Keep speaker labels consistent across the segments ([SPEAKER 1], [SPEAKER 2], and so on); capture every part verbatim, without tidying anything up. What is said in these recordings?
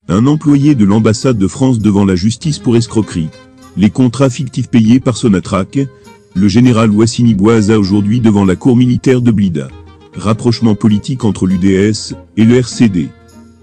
[SPEAKER 1] Un employé de l'ambassade de France devant la justice pour escroquerie. Les contrats fictifs payés par Sonatrach. Le général Wassini Bouaza aujourd'hui devant la cour militaire de Blida. Rapprochement politique entre l'U D S et le R C D.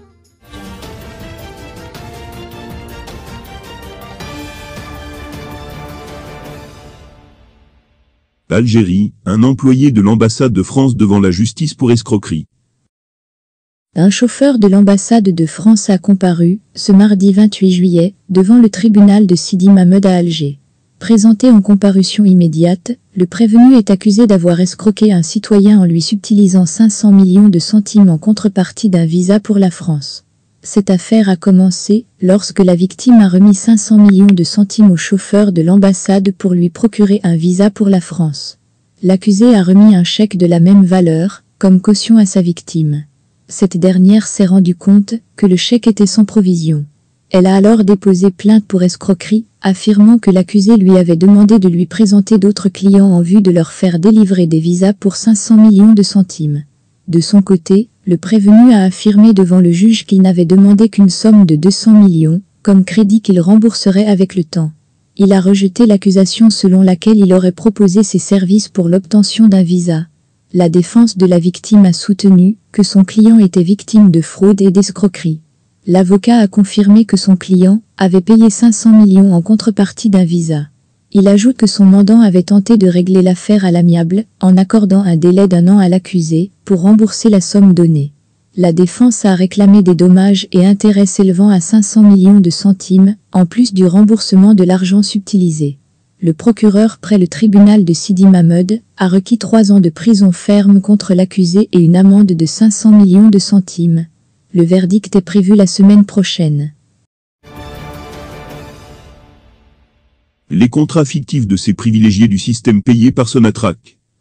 [SPEAKER 1] Algérie, un employé de l'ambassade de France devant la justice pour escroquerie.
[SPEAKER 2] Un chauffeur de l'ambassade de France a comparu, ce mardi vingt-huit juillet, devant le tribunal de Sidi Mamed à Alger. Présenté en comparution immédiate, le prévenu est accusé d'avoir escroqué un citoyen en lui subtilisant cinq cents millions de centimes en contrepartie d'un visa pour la France. Cette affaire a commencé lorsque la victime a remis cinq cents millions de centimes au chauffeur de l'ambassade pour lui procurer un visa pour la France. L'accusé a remis un chèque de la même valeur, comme caution à sa victime. Cette dernière s'est rendue compte que le chèque était sans provision. Elle a alors déposé plainte pour escroquerie, affirmant que l'accusé lui avait demandé de lui présenter d'autres clients en vue de leur faire délivrer des visas pour cinq cents millions de centimes. De son côté, le prévenu a affirmé devant le juge qu'il n'avait demandé qu'une somme de deux cents millions, comme crédit qu'il rembourserait avec le temps. Il a rejeté l'accusation selon laquelle il aurait proposé ses services pour l'obtention d'un visa. La défense de la victime a soutenu que son client était victime de fraude et d'escroquerie. L'avocat a confirmé que son client avait payé cinq cents millions en contrepartie d'un visa. Il ajoute que son mandant avait tenté de régler l'affaire à l'amiable en accordant un délai d'un an à l'accusé pour rembourser la somme donnée. La défense a réclamé des dommages et intérêts s'élevant à cinq cents millions de centimes, en plus du remboursement de l'argent subtilisé. Le procureur près le tribunal de Sidi Mamed a requis trois ans de prison ferme contre l'accusé et une amende de cinq cents millions de centimes. Le verdict est prévu la semaine prochaine.
[SPEAKER 1] Les contrats fictifs de ces privilégiés du système payé par Sonatrach.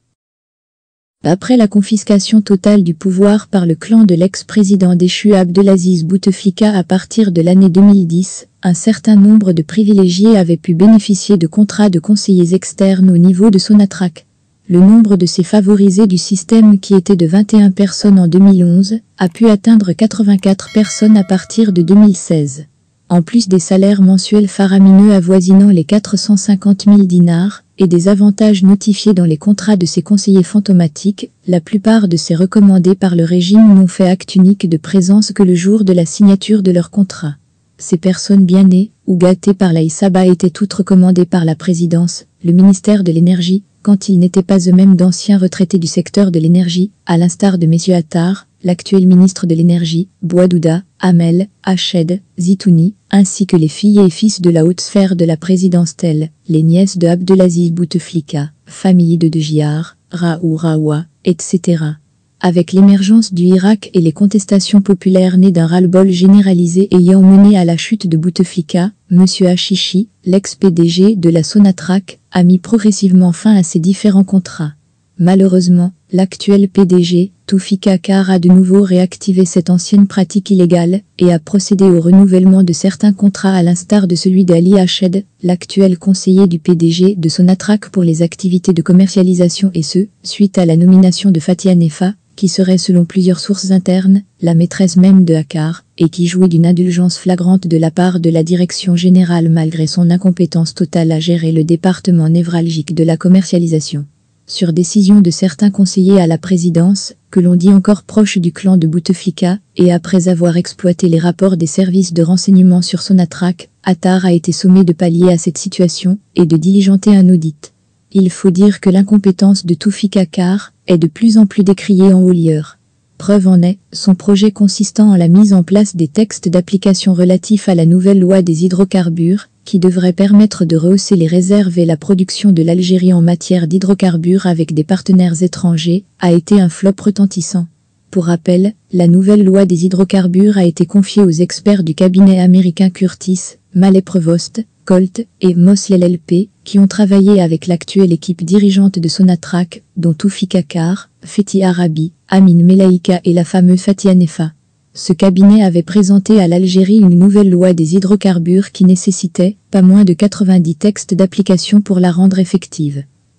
[SPEAKER 2] Après la confiscation totale du pouvoir par le clan de l'ex-président déchu Abdelaziz Bouteflika à partir de l'année deux mille dix, un certain nombre de privilégiés avaient pu bénéficier de contrats de conseillers externes au niveau de Sonatrach. Le nombre de ces favorisés du système, qui était de vingt et une personnes en deux mille onze, a pu atteindre quatre-vingt-quatre personnes à partir de deux mille seize. En plus des salaires mensuels faramineux avoisinant les quatre cent cinquante mille dinars, et des avantages notifiés dans les contrats de ces conseillers fantomatiques, la plupart de ces recommandés par le régime n'ont fait acte unique de présence que le jour de la signature de leur contrat. Ces personnes bien nées ou gâtées par la Issaba étaient toutes recommandées par la présidence, le ministère de l'énergie, quand ils n'étaient pas eux-mêmes d'anciens retraités du secteur de l'énergie, à l'instar de messieurs Attar, l'actuel ministre de l'énergie, Bouadouda, Hamel, Hached, Zitouni, ainsi que les filles et fils de la haute sphère de la présidence telles les nièces de Abdelaziz Bouteflika, famille de Dejihar, Raou Raoua, et cetera. Avec l'émergence du Irak et les contestations populaires nées d'un ras-le-bol généralisé ayant mené à la chute de Bouteflika, M. Hachichi, l'ex-P D G de la Sonatrach, a mis progressivement fin à ces différents contrats. Malheureusement, l'actuel P D G, Toufik Kar, a de nouveau réactivé cette ancienne pratique illégale et a procédé au renouvellement de certains contrats à l'instar de celui d'Ali Hached, l'actuel conseiller du P D G de Sonatrach pour les activités de commercialisation, et ce, suite à la nomination de Fatia Nefa, qui serait selon plusieurs sources internes, la maîtresse même de Akkar, et qui jouit d'une indulgence flagrante de la part de la direction générale malgré son incompétence totale à gérer le département névralgique de la commercialisation. Sur décision de certains conseillers à la présidence, que l'on dit encore proches du clan de Bouteflika, et après avoir exploité les rapports des services de renseignement sur Sonatrach, Attar a été sommé de pallier à cette situation et de diligenter un audit. Il faut dire que l'incompétence de Toufik Kar est de plus en plus décriée en haut lieu. Preuve en est, son projet consistant en la mise en place des textes d'application relatifs à la nouvelle loi des hydrocarbures, qui devrait permettre de rehausser les réserves et la production de l'Algérie en matière d'hydrocarbures avec des partenaires étrangers, a été un flop retentissant. Pour rappel, la nouvelle loi des hydrocarbures a été confiée aux experts du cabinet américain Curtis, Mallet Prevost, Colt et Moss L L P, qui ont travaillé avec l'actuelle équipe dirigeante de Sonatrach, dont Toufik Kar, Fethi Arabi, Amin Melaïka et la fameuse Fatia Nefa. Ce cabinet avait présenté à l'Algérie une nouvelle loi des hydrocarbures qui nécessitait pas moins de quatre-vingt-dix textes d'application pour la rendre effective.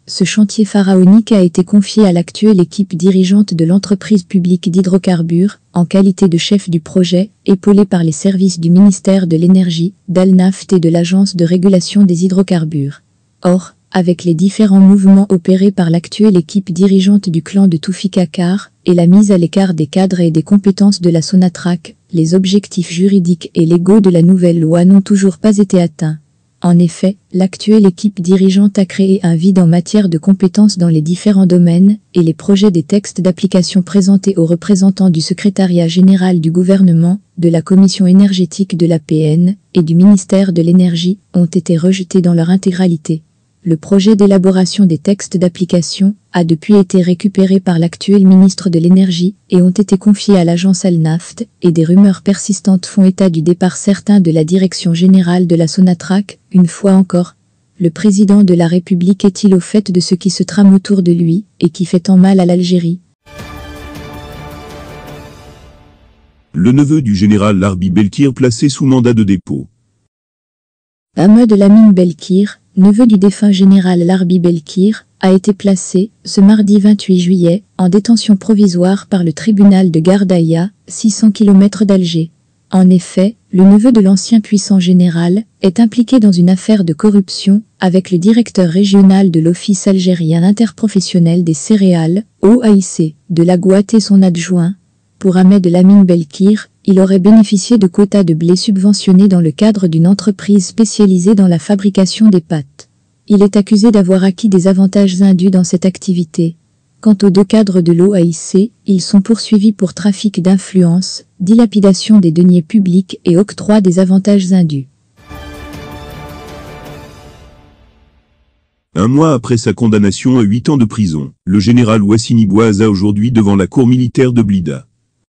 [SPEAKER 2] ce chantier pharaonique a été confié à l'actuelle équipe dirigeante de l'entreprise publique d'hydrocarbures, en qualité de chef du projet, épaulé par les services du ministère de l'Énergie, d'Alnaft et de l'Agence de régulation des hydrocarbures. Or, avec les différents mouvements opérés par l'actuelle équipe dirigeante du clan de Toufikakar et la mise à l'écart des cadres et des compétences de la Sonatrach, les objectifs juridiques et légaux de la nouvelle loi n'ont toujours pas été atteints. En effet, l'actuelle équipe dirigeante a créé un vide en matière de compétences dans les différents domaines, et les projets des textes d'application présentés aux représentants du secrétariat général du gouvernement, de la commission énergétique de l'A P N et du ministère de l'Énergie ont été rejetés dans leur intégralité. Le projet d'élaboration des textes d'application a depuis été récupéré par l'actuel ministre de l'Énergie et ont été confiés à l'agence Alnaft, et des rumeurs persistantes font état du départ certain de la direction générale de la Sonatrach. Une fois encore, le président de la République est-il au fait de ce qui se trame autour de lui et qui fait tant mal à l'Algérie?
[SPEAKER 1] Le neveu du général Larbi Belkir placé sous mandat de dépôt.
[SPEAKER 2] Ahmed Lamine Belkir, neveu du défunt général Larbi Belkir, a été placé, ce mardi vingt-huit juillet, en détention provisoire par le tribunal de Gardaïa, six cents kilomètres d'Alger. En effet, le neveu de l'ancien puissant général est impliqué dans une affaire de corruption avec le directeur régional de l'Office algérien interprofessionnel des céréales, O A I C, de la Gouate et son adjoint. Pour Ahmed Lamine Belkir, il aurait bénéficié de quotas de blé subventionnés dans le cadre d'une entreprise spécialisée dans la fabrication des pâtes. Il est accusé d'avoir acquis des avantages indus dans cette activité. Quant aux deux cadres de l'O A I C, ils sont poursuivis pour trafic d'influence, dilapidation des deniers publics et octroi des avantages indus.
[SPEAKER 1] Un mois après sa condamnation à huit ans de prison, le général Ouassini Bouaza aujourd'hui devant la cour militaire de Blida.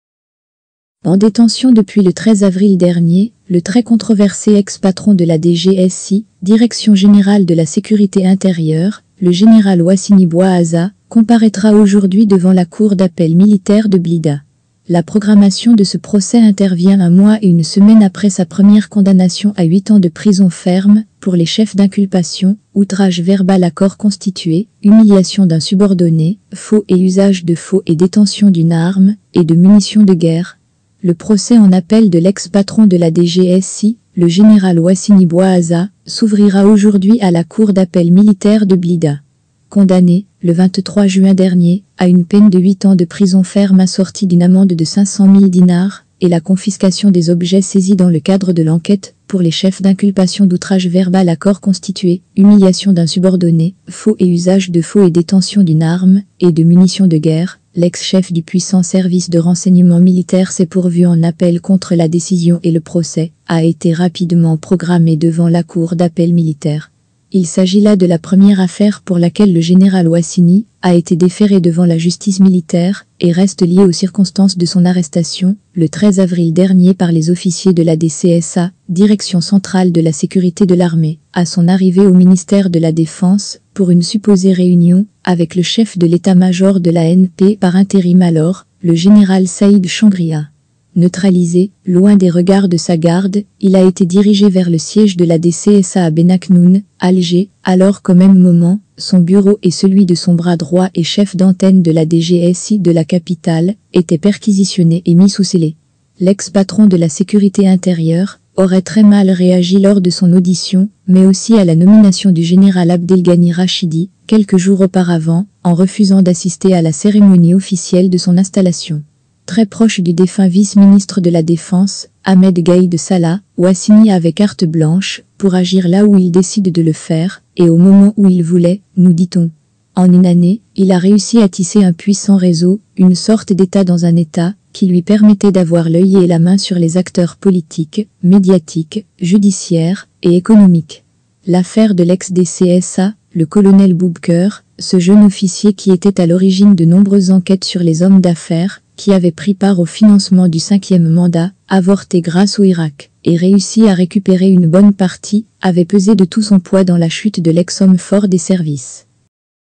[SPEAKER 2] En détention depuis le treize avril dernier, le très controversé ex-patron de la D G S I, Direction générale de la sécurité intérieure, le général Ouassini Bouaza, comparaîtra aujourd'hui devant la cour d'appel militaire de Blida. La programmation de ce procès intervient un mois et une semaine après sa première condamnation à huit ans de prison ferme pour les chefs d'inculpation, outrage verbal à corps constitué, humiliation d'un subordonné, faux et usage de faux et détention d'une arme et de munitions de guerre. Le procès en appel de l'ex-patron de la D G S I, le général Ouassini Bouaza, s'ouvrira aujourd'hui à la cour d'appel militaire de Blida. Condamné, le vingt-trois juin dernier, à une peine de huit ans de prison ferme assortie d'une amende de cinq cent mille dinars et la confiscation des objets saisis dans le cadre de l'enquête pour les chefs d'inculpation d'outrage verbal à corps constitué, humiliation d'un subordonné, faux et usage de faux et détention d'une arme et de munitions de guerre. L'ex-chef du puissant service de renseignement militaire s'est pourvu en appel contre la décision et le procès a été rapidement programmé devant la cour d'appel militaire. Il s'agit là de la première affaire pour laquelle le général Ouassini a été déféré devant la justice militaire et reste lié aux circonstances de son arrestation, le treize avril dernier par les officiers de la D C S A, Direction centrale de la sécurité de l'armée, à son arrivée au ministère de la Défense, pour une supposée réunion avec le chef de l'état-major de la N P par intérim alors, le général Saïd Changria. Neutralisé, loin des regards de sa garde, il a été dirigé vers le siège de la D C S A à Benaknoun, Alger, alors qu'au même moment, son bureau et celui de son bras droit et chef d'antenne de la D G S I de la capitale étaient perquisitionnés et mis sous scellé. L'ex-patron de la sécurité intérieure aurait très mal réagi lors de son audition, mais aussi à la nomination du général Abdelghani Rachidi, quelques jours auparavant, en refusant d'assister à la cérémonie officielle de son installation. Très proche du défunt vice-ministre de la Défense, Ahmed Gaïd Salah, Ouassini avait carte blanche pour agir là où il décide de le faire, et au moment où il voulait, nous dit-on. En une année, il a réussi à tisser un puissant réseau, une sorte d'État dans un État, qui lui permettait d'avoir l'œil et la main sur les acteurs politiques, médiatiques, judiciaires et économiques. L'affaire de l'ex-D C S A, le colonel Boubker, ce jeune officier qui était à l'origine de nombreuses enquêtes sur les hommes d'affaires, qui avait pris part au financement du cinquième mandat, avorté grâce au Irak, et réussi à récupérer une bonne partie, avait pesé de tout son poids dans la chute de l'ex-homme fort des services.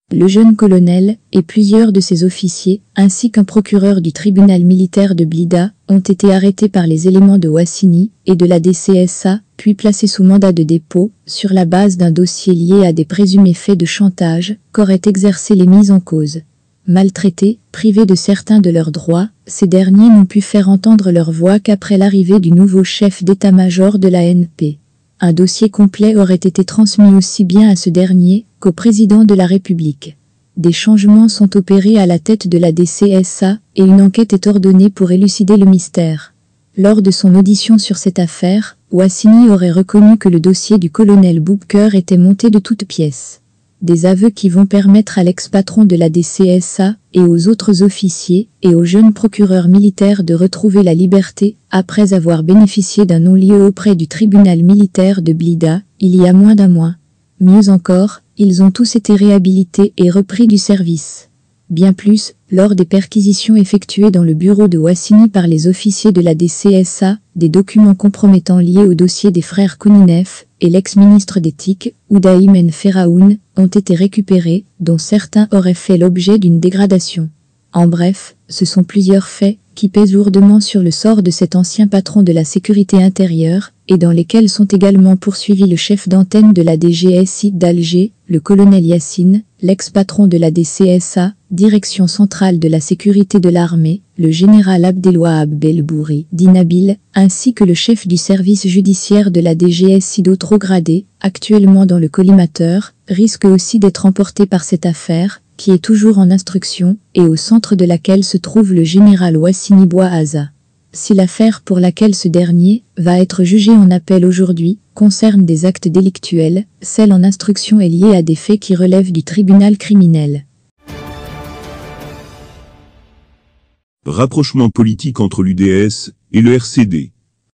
[SPEAKER 2] Le jeune colonel et plusieurs de ses officiers, ainsi qu'un procureur du tribunal militaire de Blida, ont été arrêtés par les éléments de Ouassini et de la D C S A, puis placés sous mandat de dépôt, sur la base d'un dossier lié à des présumés faits de chantage qu'auraient exercé les mises en cause. Maltraités, privés de certains de leurs droits, ces derniers n'ont pu faire entendre leur voix qu'après l'arrivée du nouveau chef d'état-major de la N P. Un dossier complet aurait été transmis aussi bien à ce dernier qu'au président de la République. Des changements sont opérés à la tête de la D C S A et une enquête est ordonnée pour élucider le mystère. Lors de son audition sur cette affaire, Ouassini aurait reconnu que le dossier du colonel Boubker était monté de toutes pièces. Des aveux qui vont permettre à l'ex-patron de la D C S A et aux autres officiers et aux jeunes procureurs militaires de retrouver la liberté après avoir bénéficié d'un non-lieu auprès du tribunal militaire de Blida, il y a moins d'un mois. Mieux encore, ils ont tous été réhabilités et repris du service. Bien plus, lors des perquisitions effectuées dans le bureau de Ouassini par les officiers de la D C S A, des documents compromettants liés au dossier des frères Kouninef et l'ex-ministre d'éthique, Oudaïm En Feraoun, ont été récupérés, dont certains auraient fait l'objet d'une dégradation. En bref, ce sont plusieurs faits qui pèsent lourdement sur le sort de cet ancien patron de la sécurité intérieure, et dans lesquels sont également poursuivis le chef d'antenne de la D G S I d'Alger, le colonel Yassine, l'ex-patron de la D C S A, direction centrale de la sécurité de l'armée, le général Abdelwahab Belbouri, dit Nabil, ainsi que le chef du service judiciaire de la D G S I d'autres gradés, actuellement dans le collimateur, risque aussi d'être emporté par cette affaire, qui est toujours en instruction, et au centre de laquelle se trouve le général Ouassini Bouaza. Si l'affaire pour laquelle ce dernier va être jugé en appel aujourd'hui concerne des actes délictuels, celle en instruction est liée à des faits qui relèvent du tribunal criminel.
[SPEAKER 1] Rapprochement politique entre l'U D S et le R C D.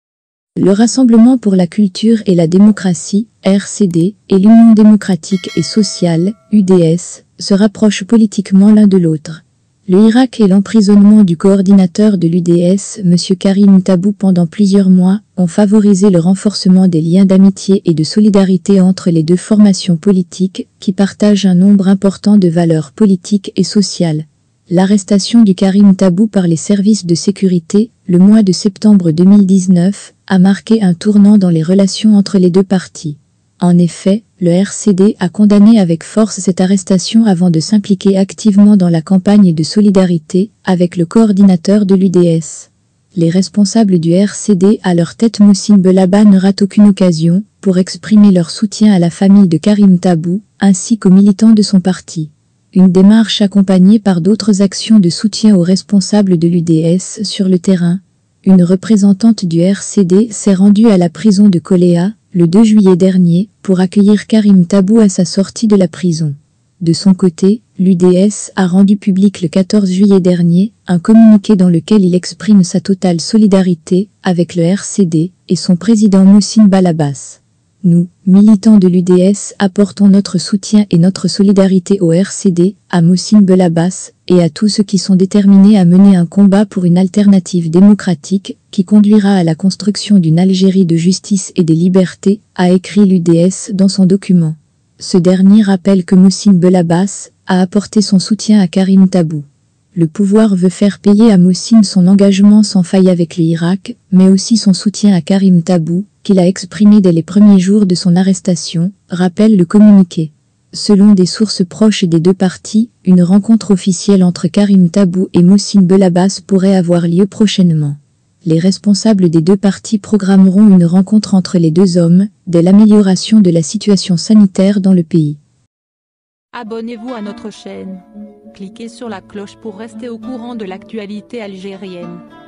[SPEAKER 2] Le Rassemblement pour la culture et la démocratie, R C D, et l'Union démocratique et sociale, U D S, se rapprochent politiquement l'un de l'autre. Le Irak et l'emprisonnement du coordinateur de l'U D S, M. Karim Tabou pendant plusieurs mois, ont favorisé le renforcement des liens d'amitié et de solidarité entre les deux formations politiques, qui partagent un nombre important de valeurs politiques et sociales. L'arrestation du Karim Tabou par les services de sécurité, le mois de septembre deux mille dix-neuf, a marqué un tournant dans les relations entre les deux parties. En effet, le R C D a condamné avec force cette arrestation avant de s'impliquer activement dans la campagne de solidarité avec le coordinateur de l'U D S. Les responsables du R C D à leur tête Moussine Belaba ne ratent aucune occasion pour exprimer leur soutien à la famille de Karim Tabou, ainsi qu'aux militants de son parti. Une démarche accompagnée par d'autres actions de soutien aux responsables de l'U D S sur le terrain. Une représentante du R C D s'est rendue à la prison de Koléa, le deux juillet dernier, pour accueillir Karim Tabou à sa sortie de la prison. De son côté, l'U D S a rendu public le quatorze juillet dernier un communiqué dans lequel il exprime sa totale solidarité avec le R C D et son président Moussine Balabas. Nous, militants de l'U D S, apportons notre soutien et notre solidarité au R C D, à Moussine Belabas, et à tous ceux qui sont déterminés à mener un combat pour une alternative démocratique qui conduira à la construction d'une Algérie de justice et des libertés, a écrit l'U D S dans son document. Ce dernier rappelle que Moussine Belabas a apporté son soutien à Karim Tabou. Le pouvoir veut faire payer à Moussine son engagement sans faille avec l'Irak, mais aussi son soutien à Karim Tabou, qu'il a exprimé dès les premiers jours de son arrestation, rappelle le communiqué. Selon des sources proches des deux parties, une rencontre officielle entre Karim Tabou et Moussine Belabas pourrait avoir lieu prochainement. Les responsables des deux parties programmeront une rencontre entre les deux hommes, dès l'amélioration de la situation sanitaire dans le pays.
[SPEAKER 3] Abonnez-vous à notre chaîne. Cliquez sur la cloche pour rester au courant de l'actualité algérienne.